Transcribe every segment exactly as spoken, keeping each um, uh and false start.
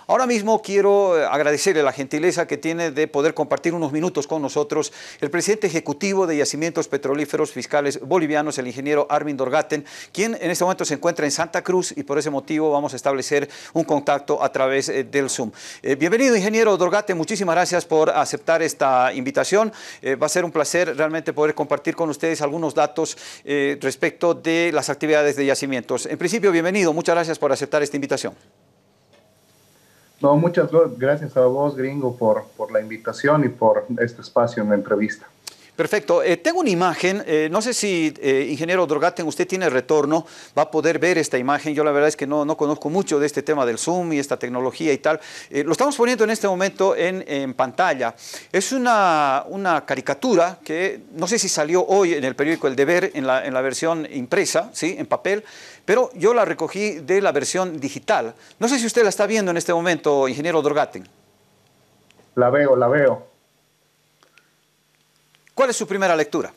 Ahora mismo quiero agradecerle la gentileza que tiene de poder compartir unos minutos con nosotros el presidente ejecutivo de Yacimientos Petrolíferos Fiscales Bolivianos, el ingeniero Armin Dorgaten, quien en este momento se encuentra en Santa Cruz y por ese motivo vamos a establecer un contacto a través del Zoom. Eh, bienvenido, ingeniero Dorgaten, muchísimas gracias por aceptar esta invitación. Eh, va a ser un placer realmente poder compartir con ustedes algunos datos eh, respecto de las actividades de Yacimientos. En principio, bienvenido, muchas gracias por aceptar esta invitación. No, muchas gracias a vos, gringo, por, por la invitación y por este espacio en la entrevista. Perfecto. Eh, tengo una imagen, eh, no sé si, eh, ingeniero Dorgaten, usted tiene retorno, va a poder ver esta imagen. Yo la verdad es que no, no conozco mucho de este tema del Zoom y esta tecnología y tal. Eh, lo estamos poniendo en este momento en, en pantalla. Es una, una caricatura que no sé si salió hoy en el periódico El Deber, en la, en la versión impresa, ¿sí? En papel, pero yo la recogí de la versión digital. No sé si usted la está viendo en este momento, ingeniero Dorgaten. La veo, la veo. ¿Cuál es su primera lectura?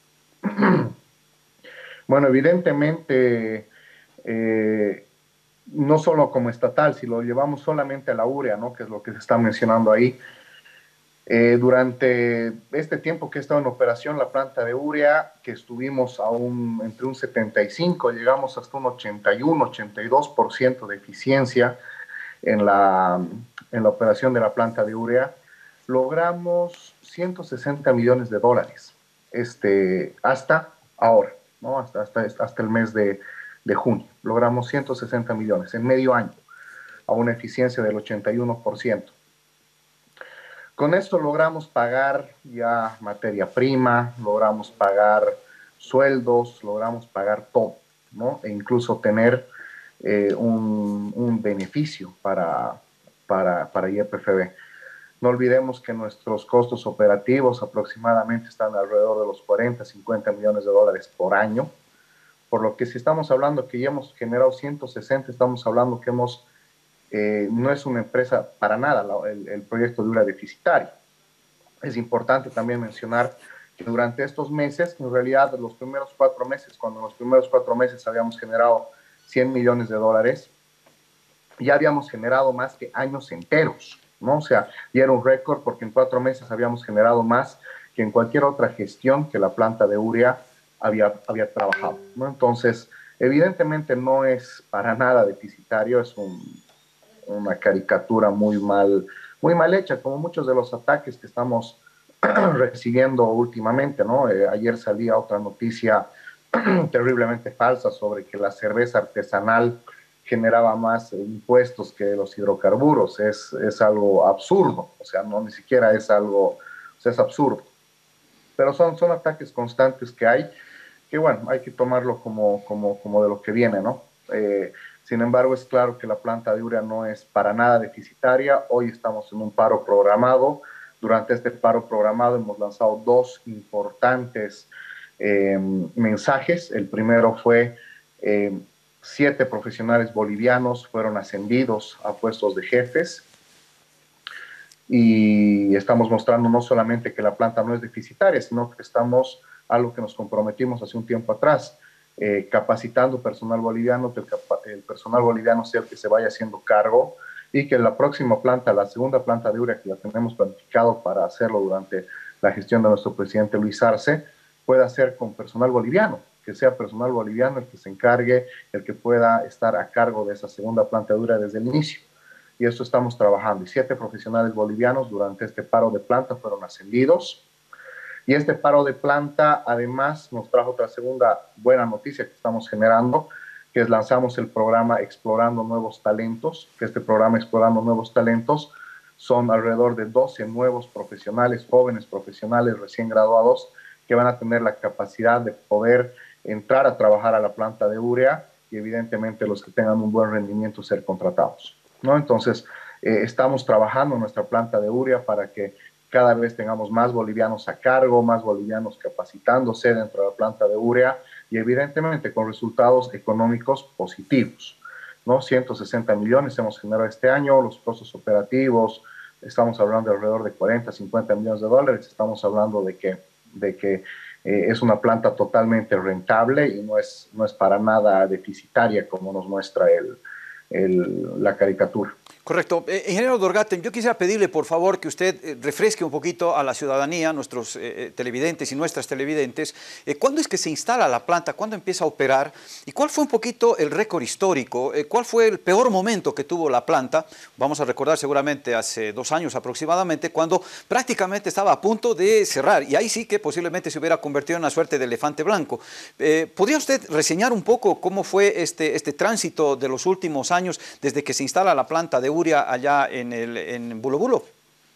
Bueno, evidentemente, eh, no solo como estatal, si lo llevamos solamente a la urea, ¿no? Que es lo que se está mencionando ahí. Eh, durante este tiempo que he estado en operación la planta de urea, que estuvimos a un, entre un setenta y cinco, llegamos hasta un ochenta y uno, ochenta y dos por ciento de eficiencia en la, en la operación de la planta de urea, logramos ciento sesenta millones de dólares este, hasta ahora, ¿no? hasta, hasta, hasta el mes de, de junio. Logramos ciento sesenta millones en medio año, a una eficiencia del ochenta y uno por ciento. Con esto logramos pagar ya materia prima, logramos pagar sueldos, logramos pagar todo, ¿no? E incluso tener eh, un, un beneficio para, para, para Y P F B. No olvidemos que nuestros costos operativos aproximadamente están alrededor de los cuarenta, cincuenta millones de dólares por año, por lo que si estamos hablando que ya hemos generado ciento sesenta, estamos hablando que hemos, eh, no es una empresa para nada el, el proyecto de urea deficitario. Es importante también mencionar que durante estos meses, en realidad los primeros cuatro meses, cuando en los primeros cuatro meses habíamos generado cien millones de dólares, ya habíamos generado más que años enteros, ¿no? O sea, ya era un récord porque en cuatro meses habíamos generado más que en cualquier otra gestión que la planta de urea había, había trabajado, ¿no? Entonces, evidentemente no es para nada deficitario, es un, una caricatura muy mal, muy mal hecha, como muchos de los ataques que estamos recibiendo últimamente, ¿no? Eh, ayer salía otra noticia terriblemente falsa sobre que la cerveza artesanal generaba más impuestos que los hidrocarburos. Es, es algo absurdo, o sea, no ni siquiera es algo, o sea, es absurdo. Pero son, son ataques constantes que hay, que bueno, hay que tomarlo como, como, como de lo que viene, ¿no? Eh, sin embargo, es claro que la planta de urea no es para nada deficitaria. Hoy estamos en un paro programado. Durante este paro programado hemos lanzado dos importantes eh, mensajes. El primero fue eh, siete profesionales bolivianos fueron ascendidos a puestos de jefes y estamos mostrando no solamente que la planta no es deficitaria, sino que estamos a lo que nos comprometimos hace un tiempo atrás, eh, capacitando personal boliviano, que el, el personal boliviano sea el que se vaya haciendo cargo y que la próxima planta, la segunda planta de urea que la tenemos planificado para hacerlo durante la gestión de nuestro presidente Luis Arce, pueda ser con personal boliviano, que sea personal boliviano el que se encargue, el que pueda estar a cargo de esa segunda planta de urea desde el inicio. Y esto estamos trabajando. Y siete profesionales bolivianos durante este paro de planta fueron ascendidos. Y este paro de planta además nos trajo otra segunda buena noticia que estamos generando, que es lanzamos el programa Explorando Nuevos Talentos, que este programa Explorando Nuevos Talentos son alrededor de doce nuevos profesionales, jóvenes profesionales recién graduados, que van a tener la capacidad de poder entrar a trabajar a la planta de urea y evidentemente los que tengan un buen rendimiento ser contratados, ¿no? Entonces, eh, estamos trabajando en nuestra planta de urea para que cada vez tengamos más bolivianos a cargo, más bolivianos capacitándose dentro de la planta de urea y evidentemente con resultados económicos positivos, ¿no? ciento sesenta millones hemos generado este año, los costos operativos, estamos hablando de alrededor de cuarenta, cincuenta millones de dólares, estamos hablando de que, de que eh, es una planta totalmente rentable y no es, no es para nada deficitaria como nos muestra el, el, la caricatura. Correcto. Eh, ingeniero Dorgaten, yo quisiera pedirle, por favor, que usted eh, refresque un poquito a la ciudadanía, nuestros eh, televidentes y nuestras televidentes, eh, ¿cuándo es que se instala la planta? ¿Cuándo empieza a operar? ¿Y cuál fue un poquito el récord histórico? Eh, ¿Cuál fue el peor momento que tuvo la planta? Vamos a recordar seguramente hace dos años aproximadamente, cuando prácticamente estaba a punto de cerrar. Y ahí sí que posiblemente se hubiera convertido en una suerte de elefante blanco. Eh, ¿Podría usted reseñar un poco cómo fue este, este tránsito de los últimos años desde que se instala la planta de Uria allá en, el, en Bulo Bulo?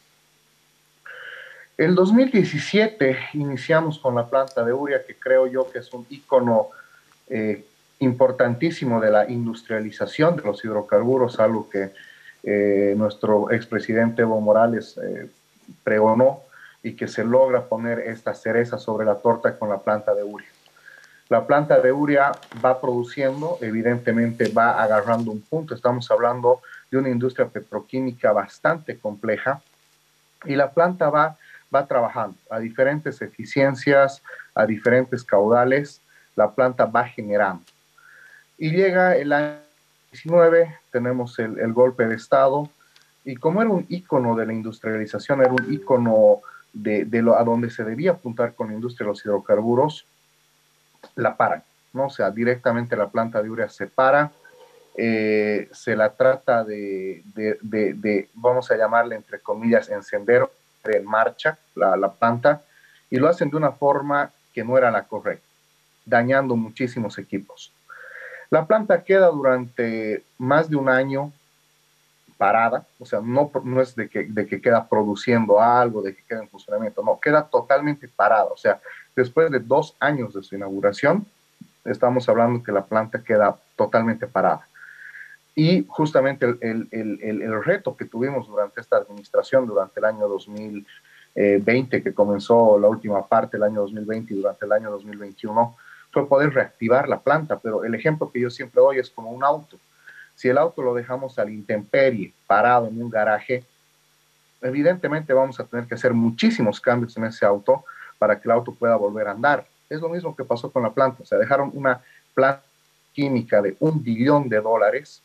El dos mil diecisiete iniciamos con la planta de Uria, que creo yo que es un ícono eh, importantísimo de la industrialización de los hidrocarburos, algo que eh, nuestro expresidente Evo Morales eh, pregonó y que se logra poner esta cereza sobre la torta con la planta de Uria. La planta de Uria va produciendo, evidentemente va agarrando un punto, estamos hablando de una industria petroquímica bastante compleja y la planta va, va trabajando a diferentes eficiencias, a diferentes caudales, la planta va generando. Y llega el año diecinueve, tenemos el, el golpe de Estado, y como era un ícono de la industrialización, era un ícono de, de lo, a donde se debía apuntar con la industria de los hidrocarburos, la paran, ¿no? O sea, directamente la planta de Uria se para, eh, se la trata de, de, de, de, vamos a llamarle entre comillas, encender en marcha la, la planta, y lo hacen de una forma que no era la correcta, dañando muchísimos equipos. La planta queda durante más de un año parada, o sea, no, no es de que, de que queda produciendo algo, de que queda en funcionamiento, no, queda totalmente parada, o sea, después de dos años de su inauguración, estamos hablando que la planta queda totalmente parada. Y justamente el, el, el, el reto que tuvimos durante esta administración, durante el año dos mil veinte, que comenzó la última parte del año dos mil veinte y durante el año dos mil veintiuno, fue poder reactivar la planta, pero el ejemplo que yo siempre doy es como un auto. Si el auto lo dejamos a la intemperie, parado en un garaje, evidentemente vamos a tener que hacer muchísimos cambios en ese auto para que el auto pueda volver a andar. Es lo mismo que pasó con la planta, o sea, dejaron una planta química de un billón de dólares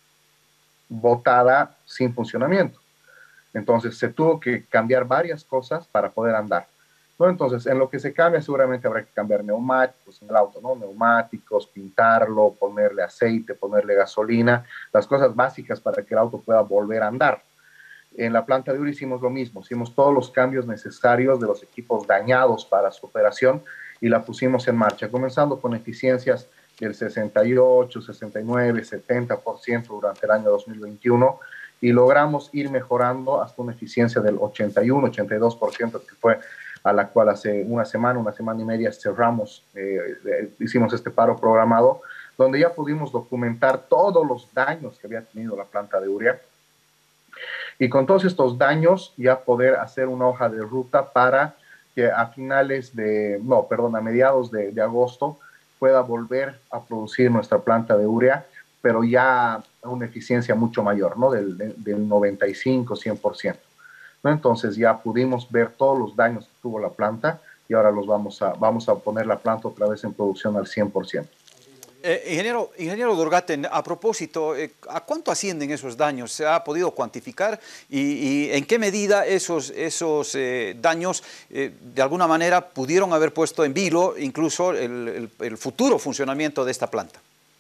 botada sin funcionamiento. Entonces se tuvo que cambiar varias cosas para poder andar. ¿No? Entonces, en lo que se cambia, seguramente habrá que cambiar neumáticos en el auto, ¿no? Neumáticos, pintarlo, ponerle aceite, ponerle gasolina, las cosas básicas para que el auto pueda volver a andar. En la planta de Uria hicimos lo mismo, hicimos todos los cambios necesarios de los equipos dañados para su operación y la pusimos en marcha, comenzando con eficiencias del sesenta y ocho, sesenta y nueve, setenta por ciento durante el año dos mil veintiuno y logramos ir mejorando hasta una eficiencia del ochenta y uno, ochenta y dos por ciento, que fue a la cual hace una semana, una semana y media cerramos, eh, hicimos este paro programado, donde ya pudimos documentar todos los daños que había tenido la planta de Uria y con todos estos daños ya poder hacer una hoja de ruta para que a finales de, no, perdón, a mediados de, de agosto pueda volver a producir nuestra planta de Uria, pero ya a una eficiencia mucho mayor, ¿no? Del, del noventa y cinco, cien por ciento. ¿No? Entonces ya pudimos ver todos los daños que tuvo la planta y ahora los vamos a, vamos a poner la planta otra vez en producción al cien por ciento. Eh, ingeniero, ingeniero Dorgaten, a propósito, eh, ¿a cuánto ascienden esos daños? ¿Se ha podido cuantificar? ¿Y, y en qué medida esos, esos eh, daños eh, de alguna manera pudieron haber puesto en vilo incluso el, el, el futuro funcionamiento de esta planta?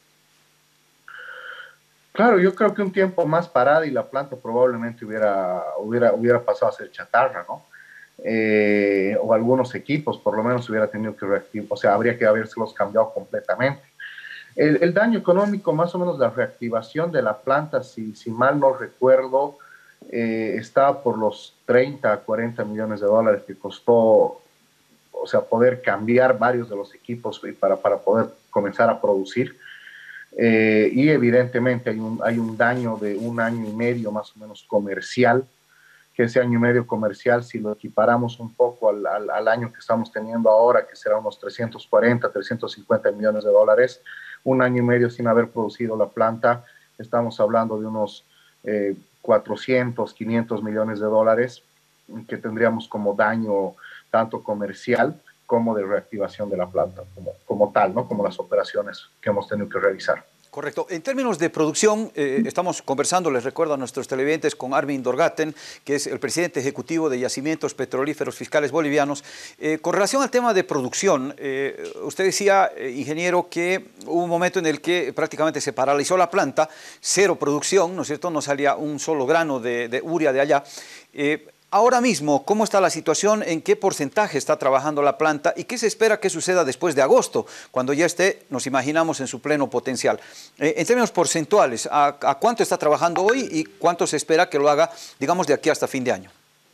Claro, yo creo que un tiempo más parada y la planta probablemente hubiera, hubiera, hubiera pasado a ser chatarra, ¿no? Eh, o algunos equipos por lo menos hubiera tenido que reactivar, o sea, habría que habérselos cambiado completamente. El, el daño económico, más o menos la reactivación de la planta, si, si mal no recuerdo, eh, estaba por los treinta a cuarenta millones de dólares que costó, o sea, poder cambiar varios de los equipos para, para poder comenzar a producir. Eh, y evidentemente hay un, hay un daño de un año y medio más o menos comercial, que ese año y medio comercial, si lo equiparamos un poco al, al, al año que estamos teniendo ahora, que será unos trescientos cuarenta, trescientos cincuenta millones de dólares, un año y medio sin haber producido la planta, estamos hablando de unos eh, cuatrocientos, quinientos millones de dólares que tendríamos como daño tanto comercial como de reactivación de la planta como, como tal, ¿no? Como las operaciones que hemos tenido que realizar. Correcto. En términos de producción, eh, estamos conversando, les recuerdo a nuestros televidentes, con Armin Dorgaten, que es el presidente ejecutivo de Yacimientos Petrolíferos Fiscales Bolivianos. Eh, con relación al tema de producción, eh, usted decía, eh, ingeniero, que hubo un momento en el que prácticamente se paralizó la planta, cero producción, ¿no es cierto? No salía un solo grano de, de urea de allá. Eh, Ahora mismo, ¿cómo está la situación? ¿En qué porcentaje está trabajando la planta? ¿Y qué se espera que suceda después de agosto, cuando ya esté, nos imaginamos, en su pleno potencial? Eh, en términos porcentuales, ¿a, ¿a cuánto está trabajando hoy y cuánto se espera que lo haga, digamos, de aquí hasta fin de año?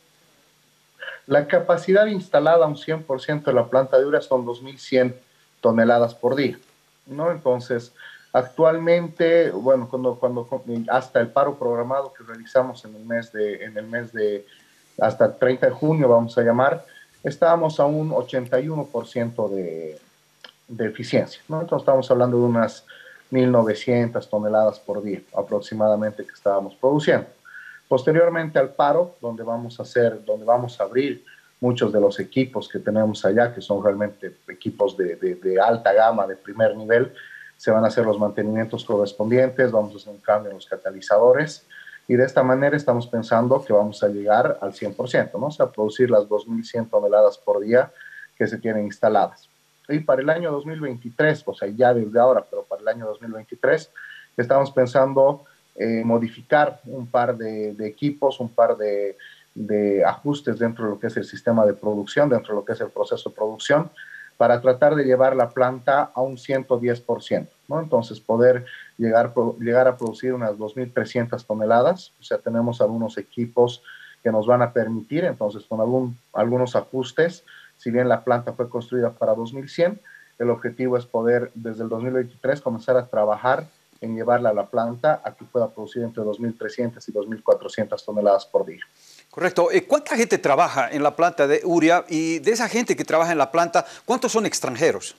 La capacidad instalada a un cien por ciento de la planta de urea son dos mil cien toneladas por día, ¿no? Entonces, actualmente, bueno, cuando, cuando hasta el paro programado que realizamos en el mes de, en el mes de hasta el treinta de junio, vamos a llamar, estábamos a un ochenta y uno por ciento de, de eficiencia, ¿no? Entonces estamos hablando de unas mil novecientas toneladas por día aproximadamente que estábamos produciendo. Posteriormente al paro, donde vamos a hacer, donde vamos a abrir muchos de los equipos que tenemos allá, que son realmente equipos de, de, de alta gama, de primer nivel, se van a hacer los mantenimientos correspondientes, vamos a hacer un cambio en los catalizadores, y de esta manera estamos pensando que vamos a llegar al cien por ciento, ¿no? O sea, producir las dos mil cien toneladas por día que se tienen instaladas. Y para el año dos mil veintitrés, o sea, ya desde ahora, pero para el año dos mil veintitrés, estamos pensando eh, modificar un par de, de equipos, un par de, de ajustes dentro de lo que es el sistema de producción, dentro de lo que es el proceso de producción, para tratar de llevar la planta a un ciento diez por ciento, ¿no? Entonces, poder llegar, llegar a producir unas dos mil trescientas toneladas, o sea, tenemos algunos equipos que nos van a permitir, entonces, con algún, algunos ajustes, si bien la planta fue construida para dos mil cien, el objetivo es poder, desde el dos mil veintitrés, comenzar a trabajar en llevarla a la planta a que pueda producir entre dos mil trescientas y dos mil cuatrocientas toneladas por día. Correcto. ¿Cuánta gente trabaja en la planta de urea? Y de esa gente que trabaja en la planta, ¿cuántos son extranjeros?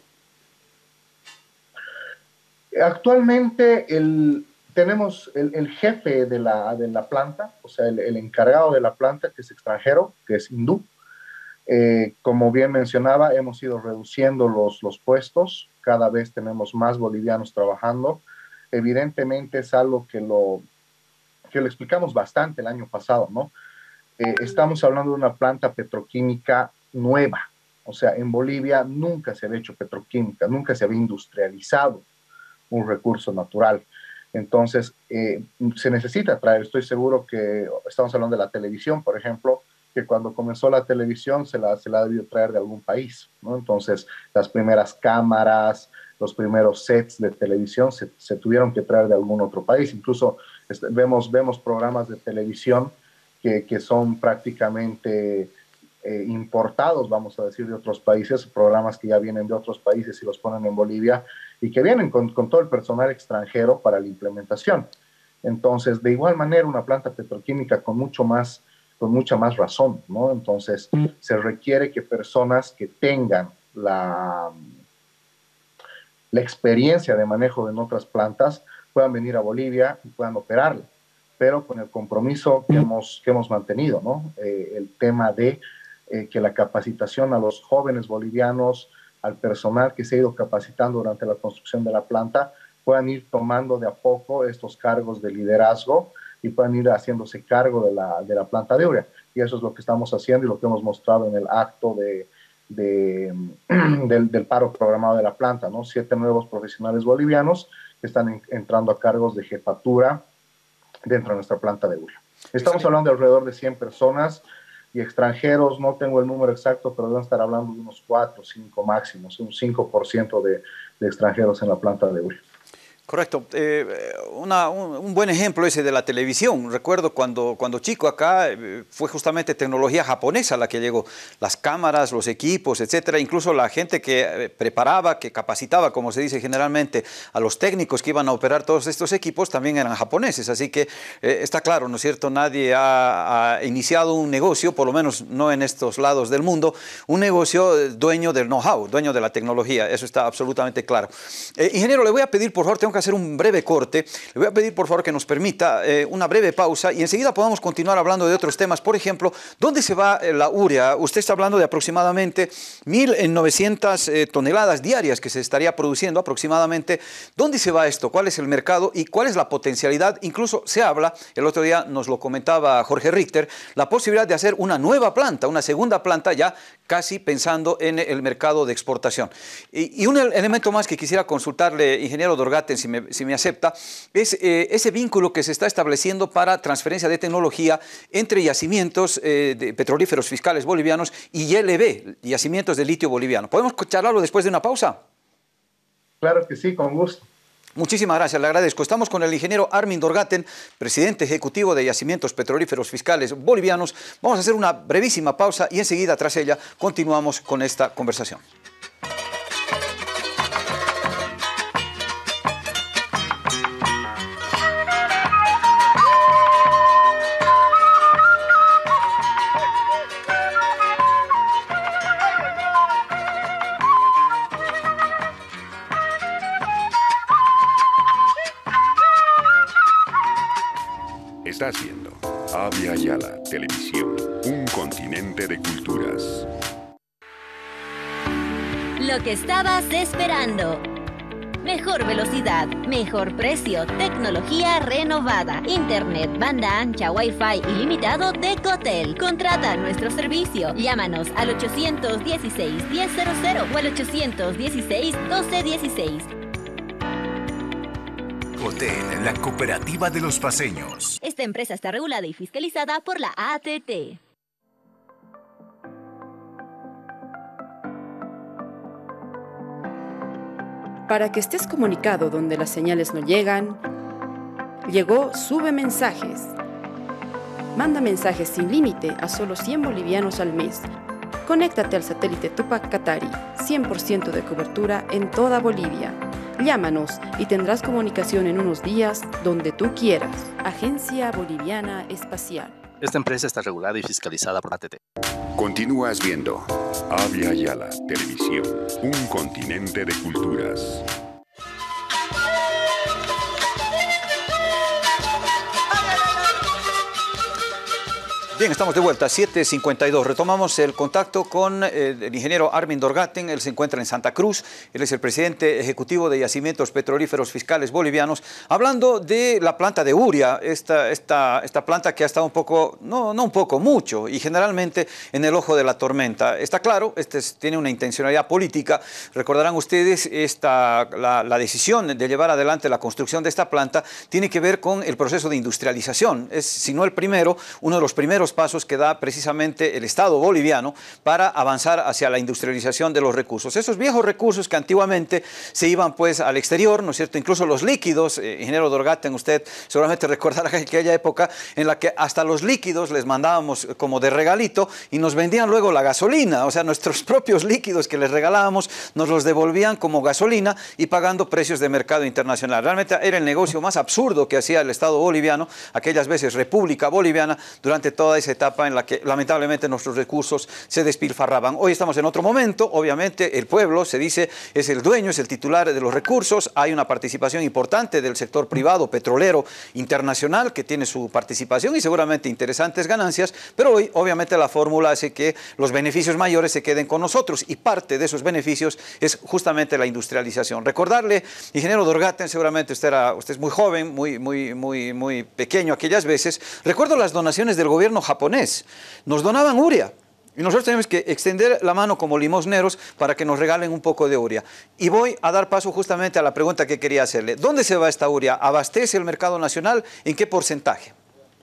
Actualmente el, tenemos el, el jefe de la, de la planta, o sea, el, el encargado de la planta, que es extranjero, que es hindú. Eh, como bien mencionaba, hemos ido reduciendo los, los puestos, cada vez tenemos más bolivianos trabajando. Evidentemente es algo que lo, que lo explicamos bastante el año pasado, ¿no? Eh, estamos hablando de una planta petroquímica nueva, o sea, en Bolivia nunca se había hecho petroquímica, nunca se había industrializado un recurso natural. Entonces, eh, se necesita traer, estoy seguro que estamos hablando de la televisión, por ejemplo, que cuando comenzó la televisión se la, se la ha debido traer de algún país, ¿no? Entonces, las primeras cámaras, los primeros sets de televisión se, se tuvieron que traer de algún otro país. Incluso este, vemos, vemos programas de televisión que, que son prácticamente eh, importados, vamos a decir, de otros países, programas que ya vienen de otros países y los ponen en Bolivia y que vienen con, con todo el personal extranjero para la implementación. Entonces, de igual manera, una planta petroquímica con mucho más, con mucha más razón, ¿no? Entonces, mm. se requiere que personas que tengan la, la experiencia de manejo en otras plantas puedan venir a Bolivia y puedan operarla, pero con el compromiso que hemos, que hemos mantenido, ¿no? Eh, el tema de eh, que la capacitación a los jóvenes bolivianos, al personal que se ha ido capacitando durante la construcción de la planta, puedan ir tomando de a poco estos cargos de liderazgo y puedan ir haciéndose cargo de la, de la planta de urea. Y eso es lo que estamos haciendo y lo que hemos mostrado en el acto de, de, del, del paro programado de la planta, ¿no? Siete nuevos profesionales bolivianos que están en, entrando a cargos de jefatura dentro de nuestra planta de urea. Estamos hablando de alrededor de cien personas y extranjeros, no tengo el número exacto, pero deben estar hablando de unos cuatro o cinco máximos, un cinco por ciento de, de extranjeros en la planta de urea. Correcto. Eh, una, un, un buen ejemplo ese de la televisión. Recuerdo cuando, cuando chico acá eh, fue justamente tecnología japonesa la que llegó. Las cámaras, los equipos, etcétera. Incluso la gente que eh, preparaba, que capacitaba, como se dice generalmente, a los técnicos que iban a operar todos estos equipos también eran japoneses. Así que eh, está claro, ¿no es cierto? Nadie ha, ha iniciado un negocio, por lo menos no en estos lados del mundo, un negocio dueño del know-how, dueño de la tecnología. Eso está absolutamente claro. Eh, ingeniero, le voy a pedir, por favor, tengo que hacer un breve corte. Le voy a pedir, por favor, que nos permita eh, una breve pausa y enseguida podamos continuar hablando de otros temas. Por ejemplo, ¿dónde se va eh, la urea? Usted está hablando de aproximadamente mil novecientas eh, toneladas diarias que se estaría produciendo aproximadamente. ¿Dónde se va esto? ¿Cuál es el mercado y cuál es la potencialidad? Incluso se habla, el otro día nos lo comentaba Jorge Richter, la posibilidad de hacer una nueva planta, una segunda planta ya casi pensando en el mercado de exportación. Y, y un elemento más que quisiera consultarle, ingeniero Dorgaten, si me, si me acepta, es eh, ese vínculo que se está estableciendo para transferencia de tecnología entre yacimientos eh, de petrolíferos fiscales bolivianos y Y L B, yacimientos de litio boliviano. ¿Podemos charlarlo después de una pausa? Claro que sí, con gusto. Muchísimas gracias, le agradezco. Estamos con el ingeniero Armin Dorgaten, presidente ejecutivo de Yacimientos Petrolíferos Fiscales Bolivianos. Vamos a hacer una brevísima pausa y enseguida, tras ella, continuamos con esta conversación. Está haciendo Avia Yala Televisión, un continente de culturas. Lo que estabas esperando. Mejor velocidad, mejor precio, tecnología renovada, internet, banda ancha, wifi ilimitado de Cotel. Contrata nuestro servicio. Llámanos al ochocientos dieciséis, diez cero cero o al ochocientos dieciséis, doce dieciséis. Cotel, la cooperativa de los paceños. Esta empresa está regulada y fiscalizada por la A T T. Para que estés comunicado donde las señales no llegan, llegó Sube Mensajes. Manda mensajes sin límite a solo cien bolivianos al mes. Conéctate al satélite Tupac Katari, cien por ciento de cobertura en toda Bolivia. Llámanos y tendrás comunicación en unos días donde tú quieras. Agencia Boliviana Espacial. Esta empresa está regulada y fiscalizada por A T T. Continúas viendo Avia Yala Televisión, un continente de culturas. Bien, estamos de vuelta, siete cincuenta y dos. Retomamos el contacto con eh, el ingeniero Armin Dorgaten. Él se encuentra en Santa Cruz. Él es el presidente ejecutivo de Yacimientos Petrolíferos Fiscales Bolivianos. Hablando de la planta de Uria, esta, esta, esta planta que ha estado un poco, no, no un poco, mucho, y generalmente en el ojo de la tormenta. Está claro, este es, tiene una intencionalidad política. Recordarán ustedes, esta, la, la decisión de llevar adelante la construcción de esta planta tiene que ver con el proceso de industrialización. Es, si no el primero, uno de los primeros pasos que da precisamente el Estado boliviano para avanzar hacia la industrialización de los recursos. Esos viejos recursos que antiguamente se iban pues al exterior, ¿no es cierto? Incluso los líquidos, eh, ingeniero Dorgaten, usted seguramente recordará aquella época en la que hasta los líquidos les mandábamos como de regalito y nos vendían luego la gasolina, o sea, nuestros propios líquidos que les regalábamos nos los devolvían como gasolina y pagando precios de mercado internacional. Realmente era el negocio más absurdo que hacía el Estado boliviano, aquellas veces República Boliviana, durante toda esa etapa en la que lamentablemente nuestros recursos se despilfarraban. Hoy estamos en otro momento, obviamente el pueblo, se dice, es el dueño, es el titular de los recursos, hay una participación importante del sector privado petrolero internacional que tiene su participación y seguramente interesantes ganancias, pero hoy obviamente la fórmula hace que los beneficios mayores se queden con nosotros y parte de esos beneficios es justamente la industrialización. Recordarle, ingeniero Dorgaten, seguramente usted, era, usted es muy joven, muy, muy, muy, muy pequeño aquellas veces, recuerdo las donaciones del gobierno japonés, nos donaban urea y nosotros tenemos que extender la mano como limosneros para que nos regalen un poco de urea. Y voy a dar paso justamente a la pregunta que quería hacerle. ¿Dónde se va esta urea? ¿Abastece el mercado nacional? ¿En qué porcentaje?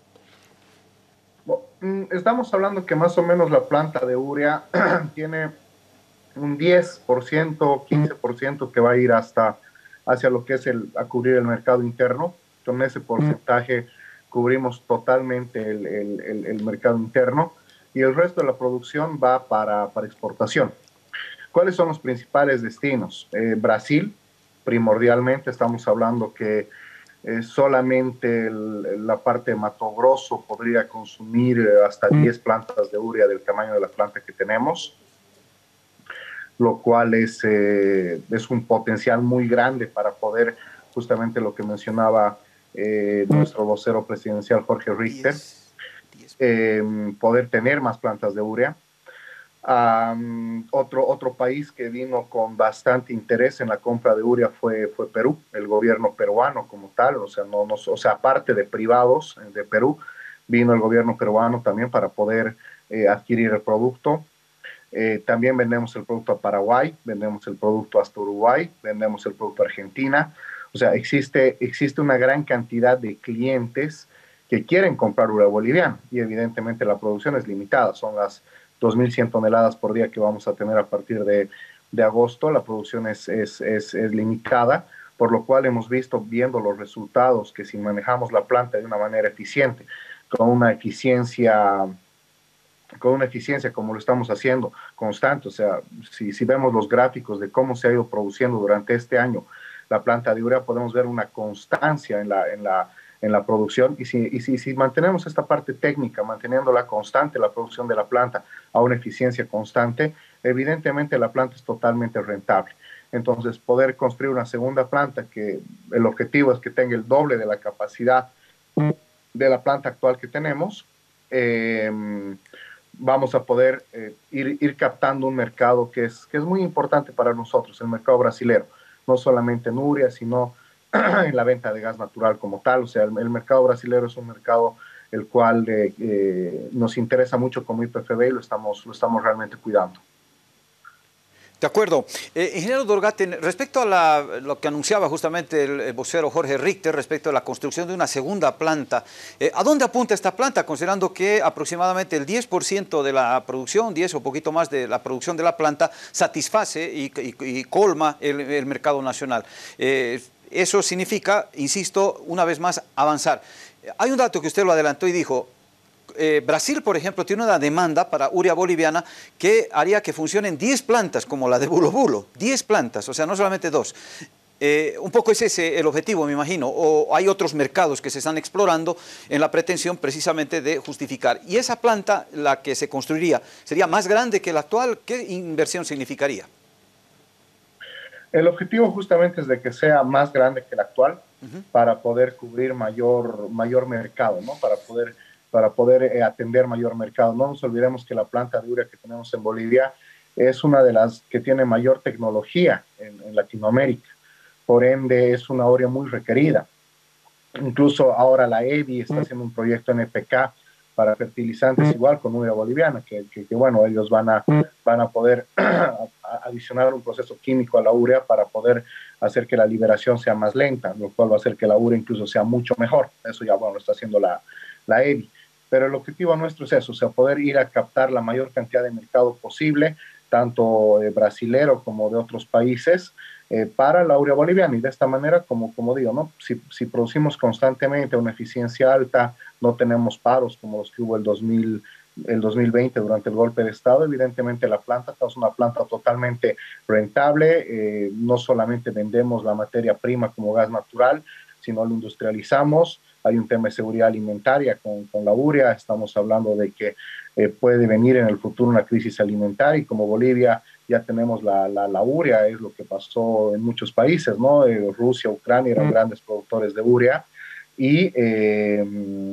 Estamos hablando que más o menos la planta de urea tiene un diez por ciento, quince por ciento que va a ir hasta hacia lo que es el, a cubrir el mercado interno. Con ese porcentaje cubrimos totalmente el, el, el, el mercado interno y el resto de la producción va para, para exportación. ¿Cuáles son los principales destinos? Eh, Brasil, primordialmente, estamos hablando que eh, solamente el, la parte de Mato Grosso podría consumir hasta diez plantas de urea del tamaño de la planta que tenemos, lo cual es, eh, es un potencial muy grande para poder justamente lo que mencionaba eh, nuestro vocero presidencial Jorge Richter, eh, poder tener más plantas de urea. Um, otro, otro país que vino con bastante interés en la compra de urea fue, fue Perú, el gobierno peruano como tal, o sea, no, no, o sea, aparte de privados de Perú, vino el gobierno peruano también para poder eh, adquirir el producto. Eh, también vendemos el producto a Paraguay, vendemos el producto hasta Uruguay, vendemos el producto a Argentina. O sea, existe, existe una gran cantidad de clientes que quieren comprar urea boliviana y evidentemente la producción es limitada, son las dos mil cien toneladas por día que vamos a tener a partir de, de agosto. La producción es, es, es, es limitada, por lo cual hemos visto, viendo los resultados, que si manejamos la planta de una manera eficiente, con una eficiencia, con una eficiencia como lo estamos haciendo, constante, o sea, si, si vemos los gráficos de cómo se ha ido produciendo durante este año la planta de urea, podemos ver una constancia en la, en la en la producción, y si, y si, si mantenemos esta parte técnica, manteniéndola constante, la producción de la planta a una eficiencia constante, evidentemente la planta es totalmente rentable. Entonces, poder construir una segunda planta, que el objetivo es que tenga el doble de la capacidad de la planta actual que tenemos, eh, vamos a poder eh, ir, ir captando un mercado que es, que es muy importante para nosotros, el mercado brasilero, no solamente en urea, sino en la venta de gas natural como tal. O sea, el, el mercado brasilero es un mercado el cual eh, eh, nos interesa mucho como I P F B y lo estamos, lo estamos realmente cuidando. De acuerdo. Eh, ingeniero Dorgaten, respecto a la, lo que anunciaba justamente el, el vocero Jorge Richter respecto a la construcción de una segunda planta, eh, ¿a dónde apunta esta planta? Considerando que aproximadamente el diez por ciento de la producción, diez o poquito más de la producción de la planta, satisface y, y, y colma el, el mercado nacional. Eh, Eso significa, insisto, una vez más, avanzar. Hay un dato que usted lo adelantó y dijo, eh, Brasil, por ejemplo, tiene una demanda para urea boliviana que haría que funcionen diez plantas como la de Bulo Bulo, diez plantas, o sea, no solamente dos. Eh, un poco es ese el objetivo, me imagino, o hay otros mercados que se están explorando en la pretensión precisamente de justificar. Y esa planta, la que se construiría, ¿sería más grande que la actual? ¿Qué inversión significaría? El objetivo justamente es de que sea más grande que el actual, uh-huh, para poder cubrir mayor, mayor mercado, ¿no? Para poder, para poder eh, atender mayor mercado. No nos olvidemos que la planta de urea que tenemos en Bolivia es una de las que tiene mayor tecnología en, en Latinoamérica. Por ende, es una urea muy requerida. Incluso ahora la E B I está haciendo un proyecto en E P K para fertilizantes igual con urea boliviana, que, que, que bueno, ellos van a, van a poder adicionar un proceso químico a la urea para poder hacer que la liberación sea más lenta, lo cual va a hacer que la urea incluso sea mucho mejor. Eso ya, bueno, lo está haciendo la, la E B I. Pero el objetivo nuestro es eso, o sea, poder ir a captar la mayor cantidad de mercado posible, tanto eh, brasilero como de otros países, eh, para la urea boliviana. Y de esta manera, como, como digo, ¿no? Si, si producimos constantemente a una eficiencia alta, no tenemos paros como los que hubo el, dos mil, el dos mil veinte durante el golpe de Estado, evidentemente la planta es una planta totalmente rentable. Eh, no solamente vendemos la materia prima como gas natural, sino lo industrializamos. Hay un tema de seguridad alimentaria con, con la urea. Estamos hablando de que eh, puede venir en el futuro una crisis alimentaria, y como Bolivia ya tenemos la, la, la urea, es lo que pasó en muchos países, ¿no? Eh, Rusia, Ucrania eran grandes productores de urea, y eh,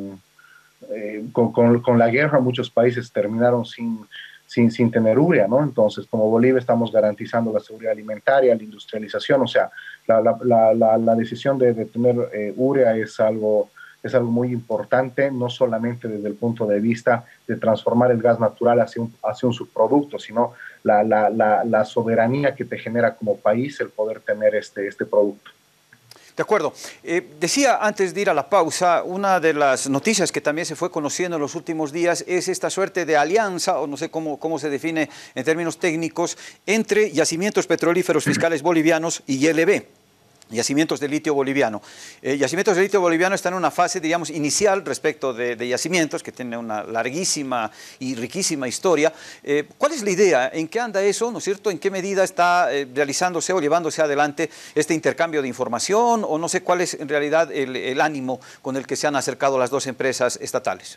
eh, con, con, con la guerra muchos países terminaron sin, sin, sin tener urea, ¿no? Entonces, como Bolivia estamos garantizando la seguridad alimentaria, la industrialización, o sea, la, la, la, la, la decisión de, de tener eh, urea es algo... es algo muy importante, no solamente desde el punto de vista de transformar el gas natural hacia un, hacia un subproducto, sino la, la, la, la soberanía que te genera como país el poder tener este, este producto. De acuerdo. Eh, decía antes de ir a la pausa, una de las noticias que también se fue conociendo en los últimos días es esta suerte de alianza, o no sé cómo, cómo se define en términos técnicos, entre Yacimientos Petrolíferos Fiscales Bolivianos y Y L B. Yacimientos de litio boliviano. Eh, yacimientos de litio boliviano están en una fase, digamos, inicial respecto de, de yacimientos, que tiene una larguísima y riquísima historia. Eh, ¿Cuál es la idea? ¿En qué anda eso? ¿No es cierto? ¿En qué medida está eh, realizándose o llevándose adelante este intercambio de información? O no sé cuál es en realidad el, el ánimo con el que se han acercado las dos empresas estatales.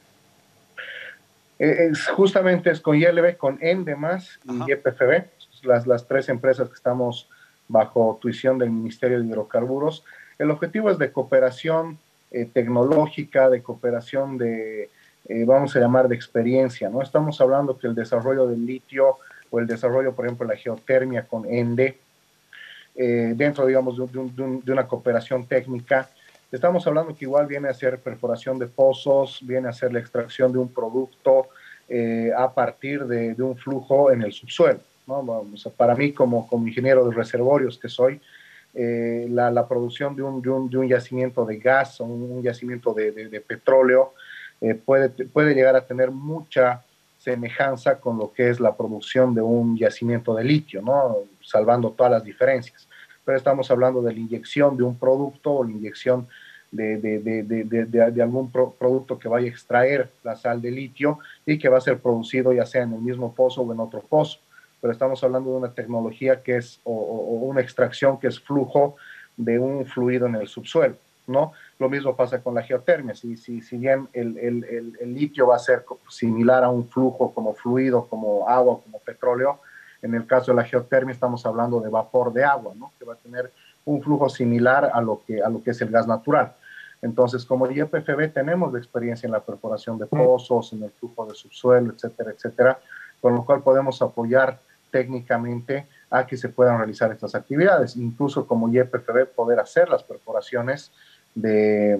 Eh, es, justamente es con Y L B, con ENDEMAS y Y P F B, las, las tres empresas que estamos bajo tuición del Ministerio de Hidrocarburos. El objetivo es de cooperación eh, tecnológica, de cooperación de, eh, vamos a llamar, de experiencia, ¿no? Estamos hablando que el desarrollo del litio o el desarrollo, por ejemplo, de la geotermia con ENDE, eh, dentro, digamos, de, de, de, de una cooperación técnica, estamos hablando que igual viene a ser perforación de pozos, viene a ser la extracción de un producto eh, a partir de, de un flujo en el subsuelo, ¿no? O sea, para mí, como, como ingeniero de reservorios que soy, eh, la, la producción de un, de, un, de un yacimiento de gas o un, un yacimiento de, de, de petróleo eh, puede, puede llegar a tener mucha semejanza con lo que es la producción de un yacimiento de litio, ¿no? Salvando todas las diferencias. Pero estamos hablando de la inyección de un producto o la inyección de, de, de, de, de, de, de algún pro, producto que vaya a extraer la sal de litio y que va a ser producido ya sea en el mismo pozo o en otro pozo. Pero estamos hablando de una tecnología que es, o, o una extracción que es flujo de un fluido en el subsuelo, ¿no? Lo mismo pasa con la geotermia. Si, si, si bien el, el, el, el litio va a ser similar a un flujo como fluido, como agua, como petróleo, en el caso de la geotermia estamos hablando de vapor de agua, ¿no? Que va a tener un flujo similar a lo que, a lo que es el gas natural. Entonces, como Y P F B tenemos la experiencia en la perforación de pozos, en el flujo de subsuelo, etcétera, etcétera, con lo cual podemos apoyar técnicamente a que se puedan realizar estas actividades. Incluso como Y P F B poder hacer las perforaciones de,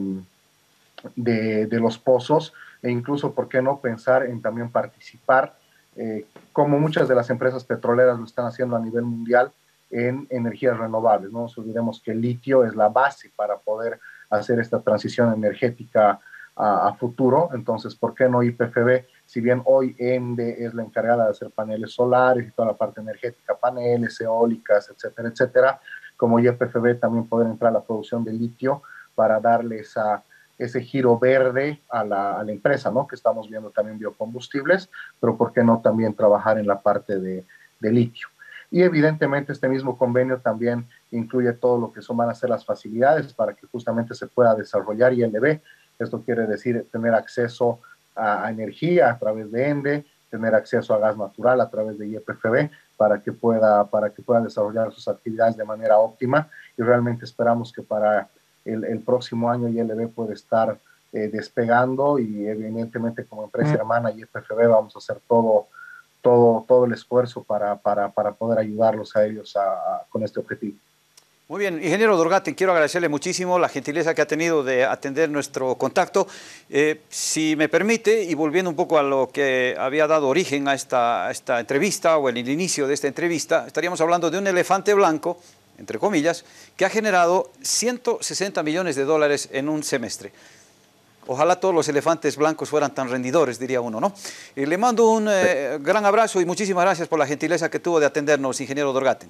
de, de los pozos e incluso, ¿por qué no pensar en también participar, eh, como muchas de las empresas petroleras lo están haciendo a nivel mundial, en energías renovables? No nos olvidemos que el litio es la base para poder hacer esta transición energética a, a futuro. Entonces, ¿por qué no Y P F B? Si bien hoy ENDE es la encargada de hacer paneles solares y toda la parte energética, paneles, eólicas, etcétera, etcétera, como Y P F B también poder entrar a la producción de litio para darle esa, ese giro verde a la, a la empresa, ¿no? Que estamos viendo también biocombustibles, pero ¿por qué no también trabajar en la parte de, de litio? Y evidentemente este mismo convenio también incluye todo lo que son, van a ser las facilidades para que justamente se pueda desarrollar I L B. Esto quiere decir tener acceso a, a energía a través de ENDE, tener acceso a gas natural a través de Y P F B para que pueda, para que pueda desarrollar sus actividades de manera óptima, y realmente esperamos que para el, el próximo año I L B puede estar eh, despegando, y evidentemente como empresa hermana Y P F B vamos a hacer todo Todo, todo el esfuerzo para, para, para poder ayudarlos a ellos a, a, con este objetivo. Muy bien, ingeniero Dorgaten, quiero agradecerle muchísimo la gentileza que ha tenido de atender nuestro contacto. Eh, si me permite, y volviendo un poco a lo que había dado origen a esta, a esta entrevista, o el inicio de esta entrevista, estaríamos hablando de un elefante blanco, entre comillas, que ha generado ciento sesenta millones de dólares en un semestre. Ojalá todos los elefantes blancos fueran tan rendidores, diría uno, ¿no? Y le mando un eh, gran abrazo y muchísimas gracias por la gentileza que tuvo de atendernos, ingeniero Dorgaten.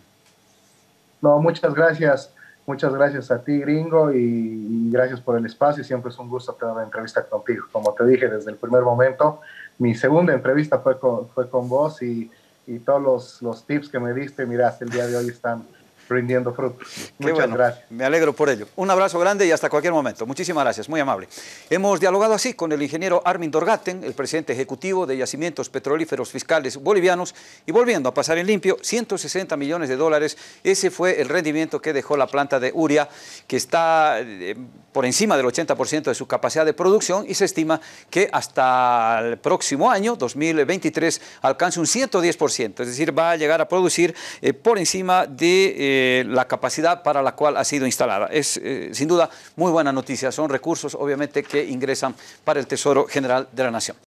No, muchas gracias. Muchas gracias a ti, gringo, y, y gracias por el espacio. Siempre es un gusto tener una entrevista contigo. Como te dije desde el primer momento, mi segunda entrevista fue con, fue con vos, y, y todos los, los tips que me diste, mira, hasta el día de hoy están rindiendo frutos. Qué Muchas bueno, gracias. Me alegro por ello. Un abrazo grande y hasta cualquier momento. Muchísimas gracias, muy amable. Hemos dialogado así con el ingeniero Armin Dorgaten, el presidente ejecutivo de Yacimientos Petrolíferos Fiscales Bolivianos, y volviendo a pasar en limpio, ciento sesenta millones de dólares, ese fue el rendimiento que dejó la planta de Uria, que está eh, por encima del ochenta por ciento de su capacidad de producción, y se estima que hasta el próximo año, dos mil veintitrés, alcance un ciento diez por ciento, es decir, va a llegar a producir eh, por encima de eh, la capacidad para la cual ha sido instalada. Es eh, sin duda muy buena noticia, son recursos obviamente que ingresan para el Tesoro General de la Nación.